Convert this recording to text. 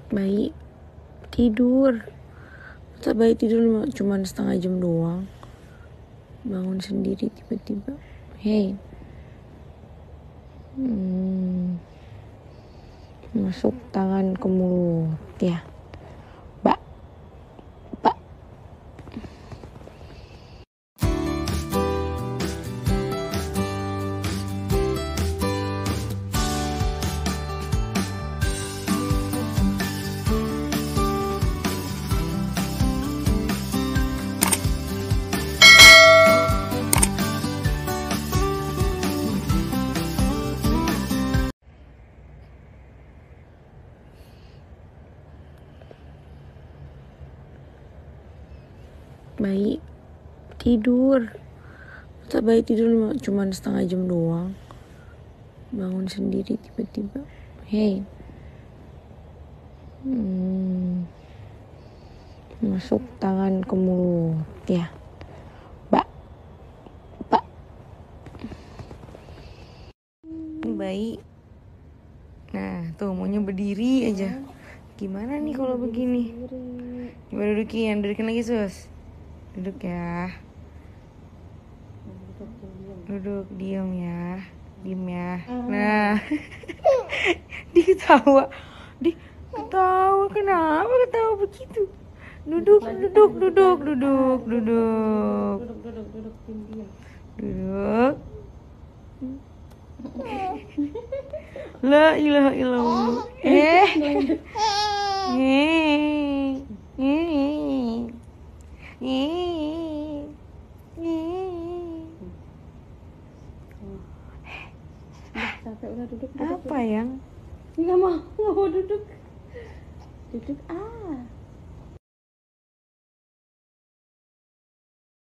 Bayi tidur. Masa bayi tidur cuma setengah jam doang. Bangun sendiri tiba-tiba. Hey. Masuk tangan ke mulut ya. Bak. Bayi tidur. Masa bayi tidur cuma setengah jam doang. Bangun sendiri tiba-tiba. Hey. Masuk tangan ke mulut ya. Bak. Bayi. Nah, tuh maunya berdiri aja. Gimana nih kalau begini? Coba dudukin lagi, Sus. Duduk ya. Duduk, diem ya. Nah. Dia ketawa. Kenapa ketawa begitu? Duduk. La ilaha illallah. Capek udah duduk. Apa yang? Nggak mau duduk.